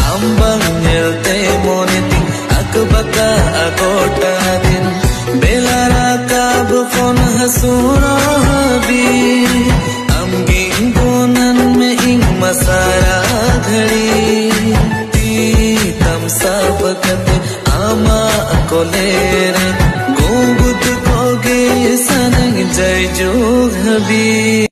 ambang nyelte moniting akbaka agota din belara ka bukon hasura habi amging gonan me ing masara घड़ी ती तम सबकत आमा कोलेरे गोबुत कोगे सनग जय जो हबी।